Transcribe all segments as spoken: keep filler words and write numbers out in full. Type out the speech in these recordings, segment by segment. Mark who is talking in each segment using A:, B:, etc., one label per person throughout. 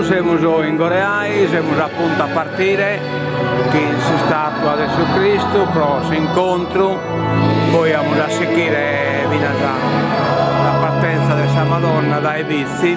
A: siamo in Goreai, siamo a punto a partire, che si statua di Gesù Cristo, però si incontro, poi andiamo a seguire la partenza della Madonna dai Vizi.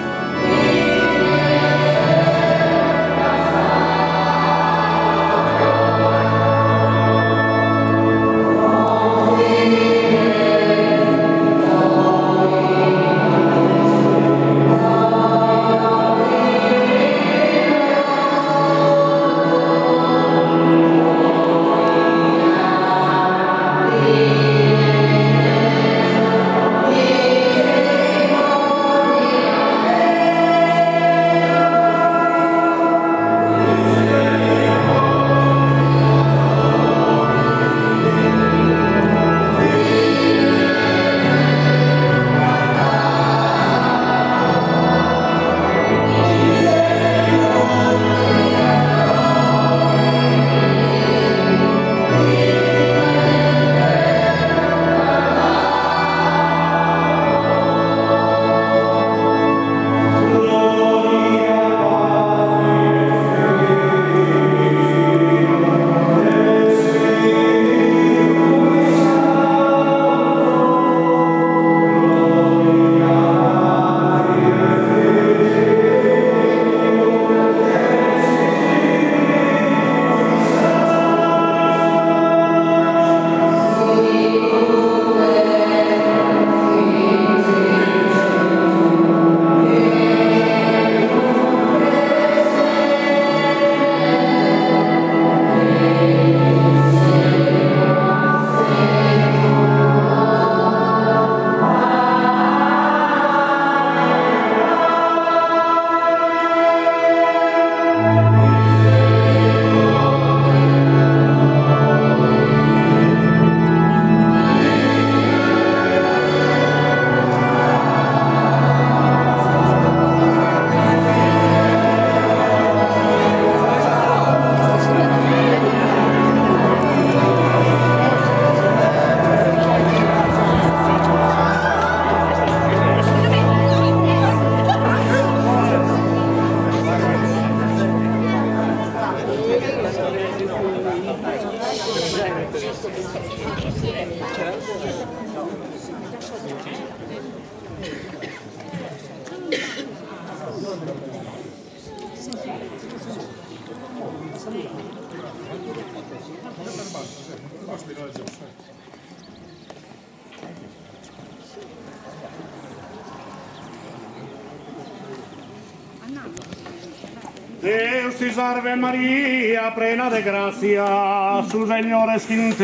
B: Deus te salve Maria, plena de gracia, su Señor es quien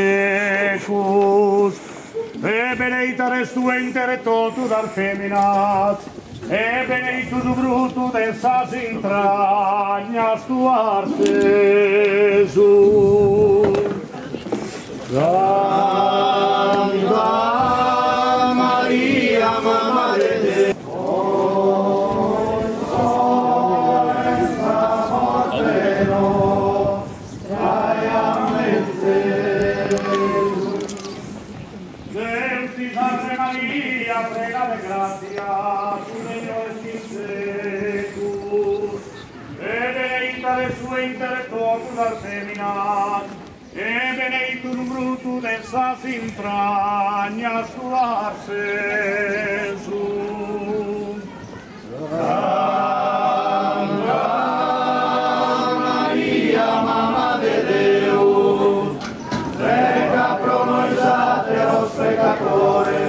B: tecus, e benedicta res tu inter totus ar feminas, e benedictus fructus de sas intrañas tuas, Jesús. Santa Maria, Mamma de Dios. Prega de gracia, su Señor es quien tecus, e benedicta de su inter totus ar feminas, e benedictus fructus de sas intrañas tuas, Jesús. Santa Maria, Mamma de Deus, prega pro nobis ateos pecadores,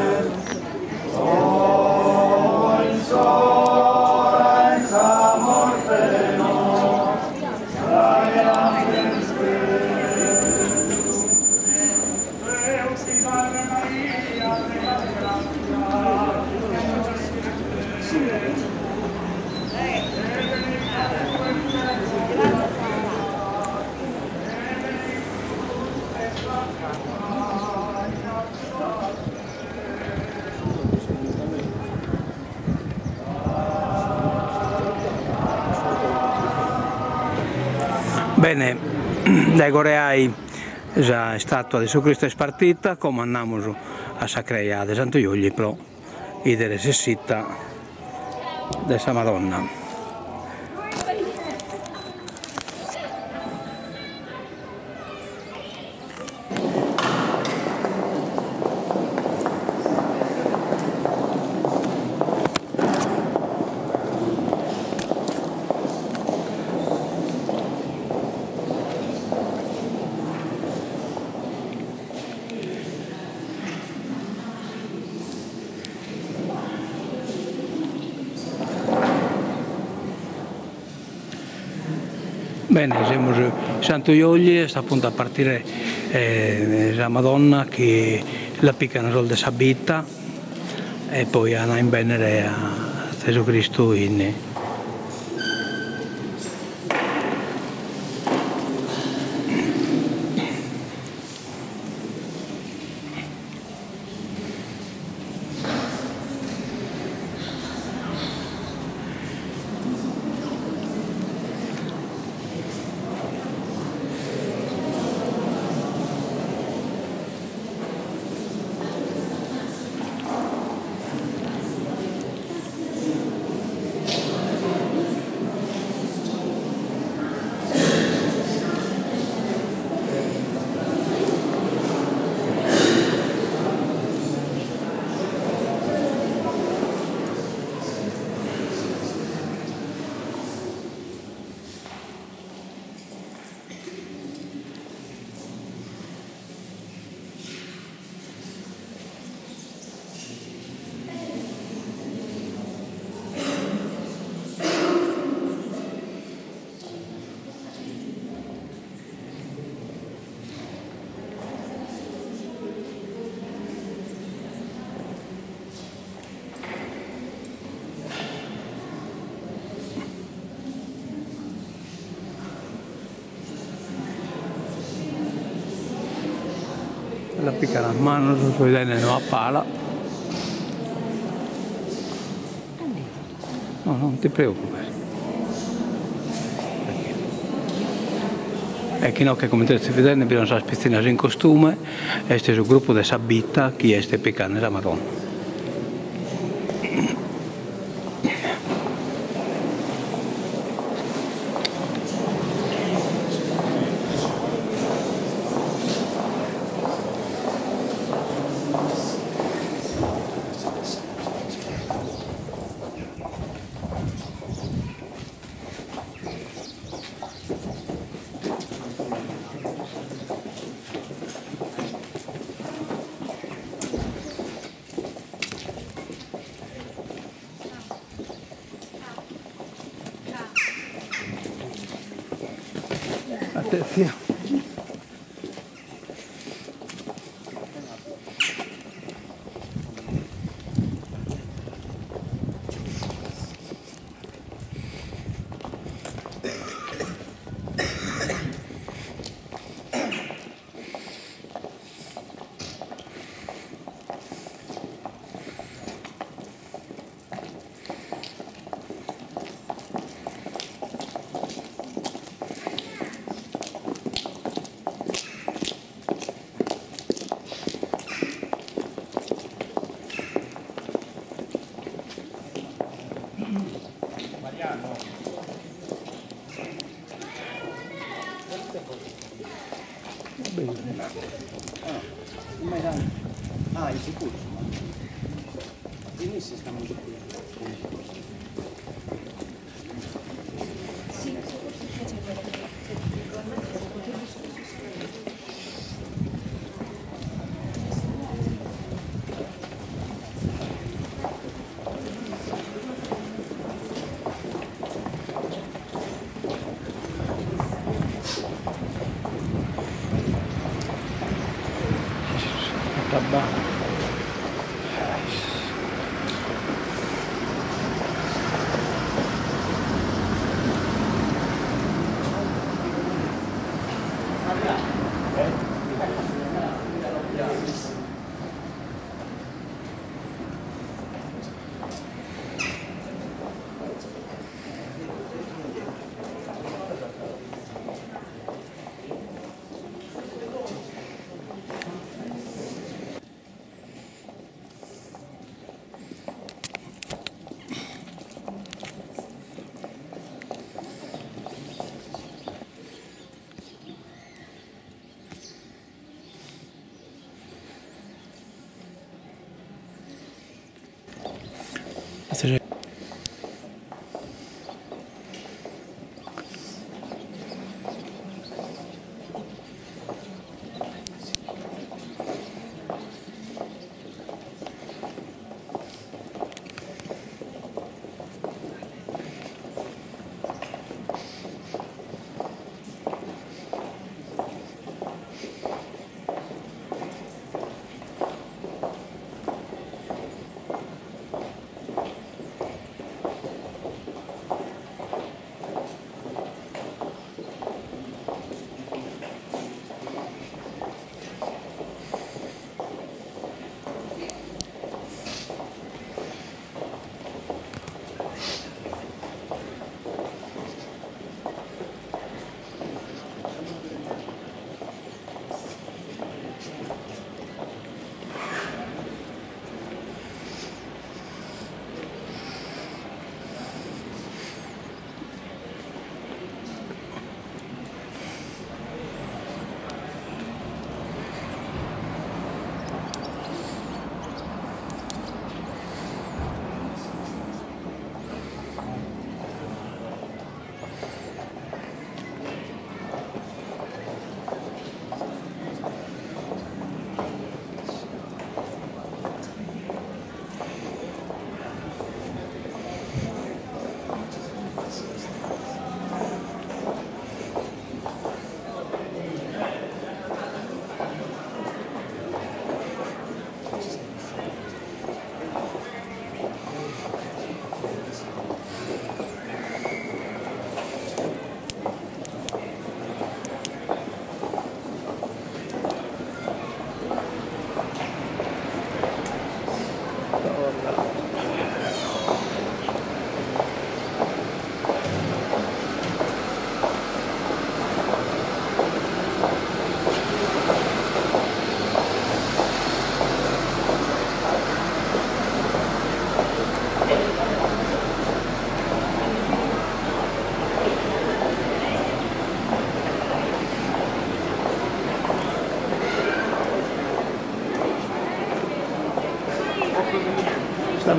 A: Bene, dai Goreai la statua di Gesù Cristo è partita, come andiamo a Sacreia di Santo Iugli, però idere se sitta della Madonna. Bene, siamo in Santo Iogli, sta appunto a partire eh, la Madonna che la piccano sul de Sabita e poi andrà in Venere a Gesù Cristo in la pica las manos, soy de no a pala. No, non ti preoccupare. E chi no che come potete vedere abbiamo una piscina in costume, questo è il gruppo di Sabita che è piccando la Madonna. Attenzione.
C: Ah, in sicuro. Benissimo, stiamo qui.
A: Tabà.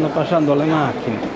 A: stanno passando le macchine.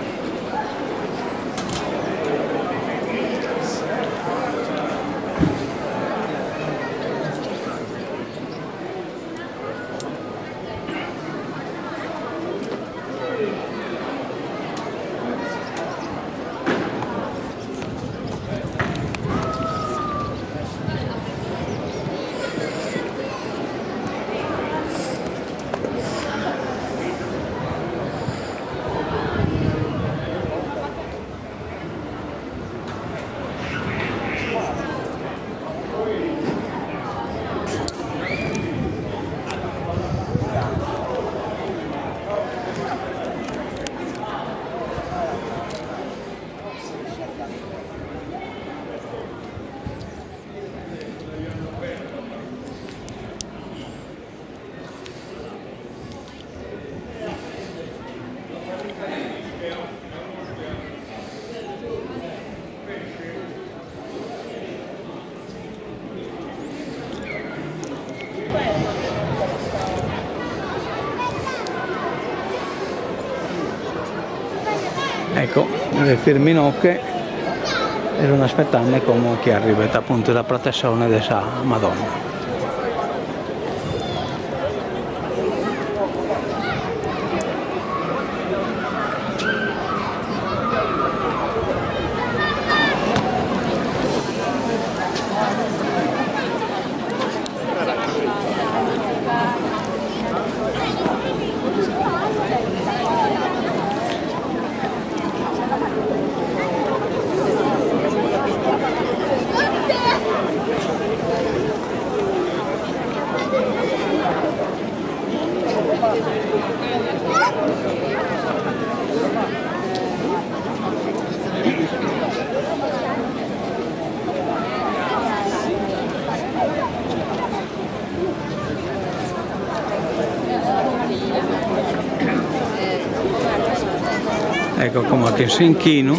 A: Ecco, le firminocche erano aspettando come chi arriva appunto la processione della Madonna. Ecco come che si inchino.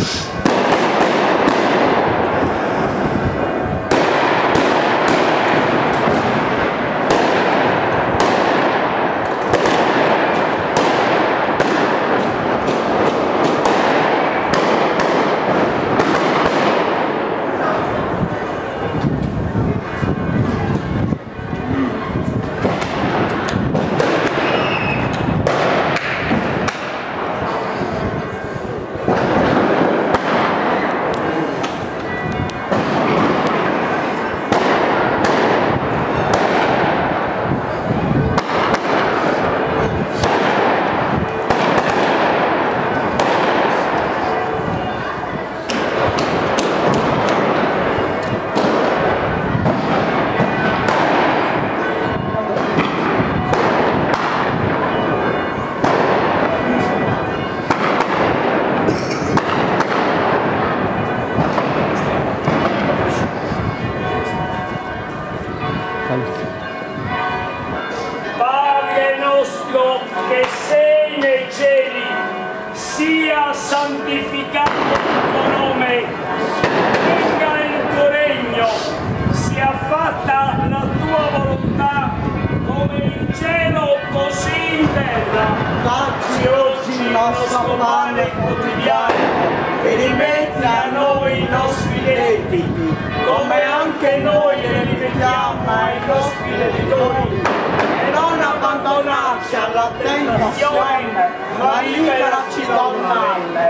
D: Padre nostro che sei nei cieli, sia santificato il tuo nome, venga il tuo regno, sia fatta la tua volontà come in cielo così in terra. Dacci oggi il nostro pane quotidiano e rimetti a noi i nostri debiti, come anche noi li rimettiamo ai nostri debitori, e non abbandonarci alla tentazione, ma liberaci dal male.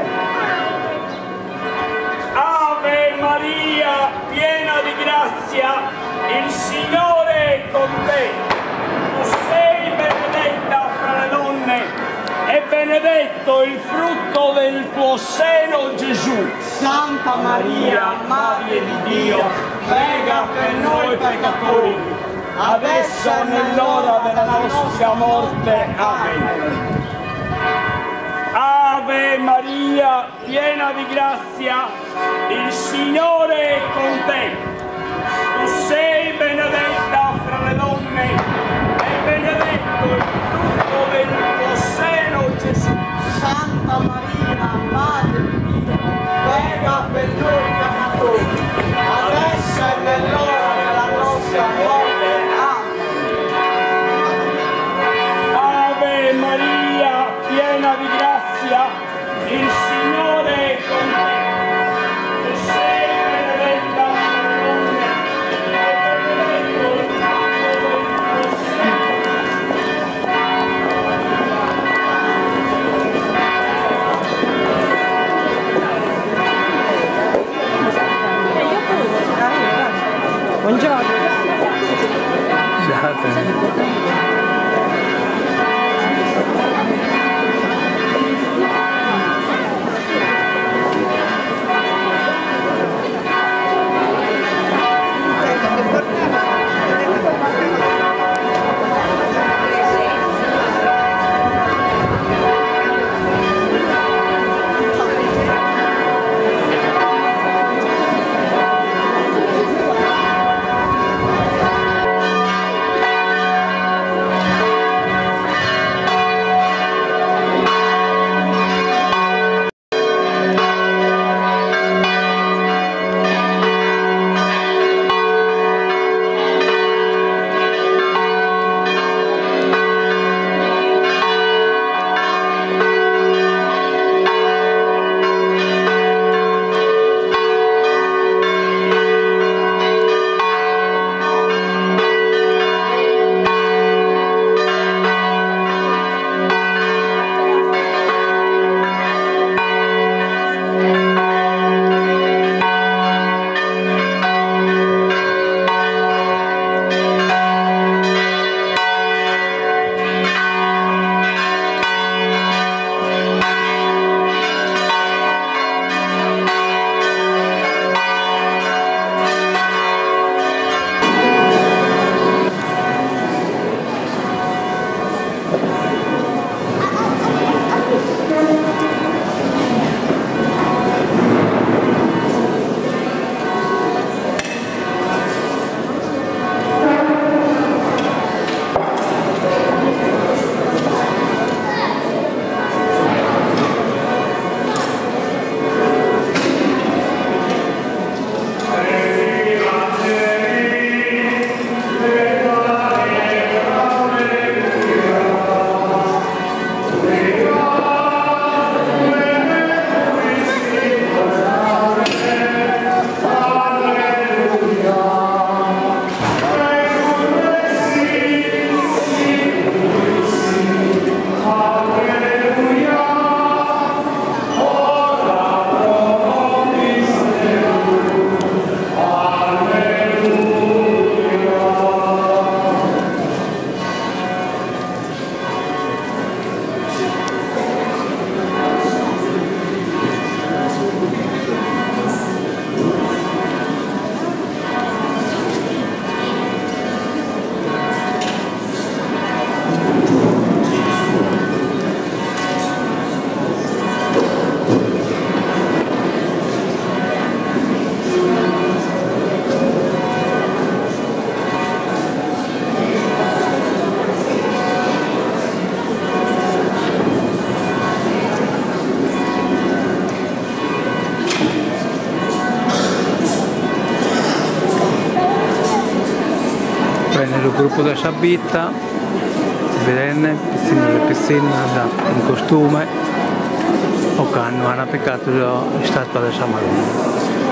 D: Ave Maria, piena di grazia, il Signore è con te. Tu sei benedetta fra le donne, e benedetto il frutto del tuo seno, Gesù. Santa Maria, Madre di Dio, prega per noi peccatori, adesso e nell'ora della nostra morte. Amen. Ave Maria, piena di grazia, il Signore è con te. Tu sei benedetta fra le donne, e benedetto il frutto del tuo seno, Gesù. Santa Maria, Madre di Dio, prega per noi peccatori, adesso e nell'ora della nostra morte. Amen. Ave Maria, piena di grazia, il Signore è con te. Tu sei benedetta fra le donne, e benedetto il frutto del tuo seno.
A: sul gruppo della Sabitta, vedete, piscina di piscina in costume, o che hanno appiccato la statua di San Marino.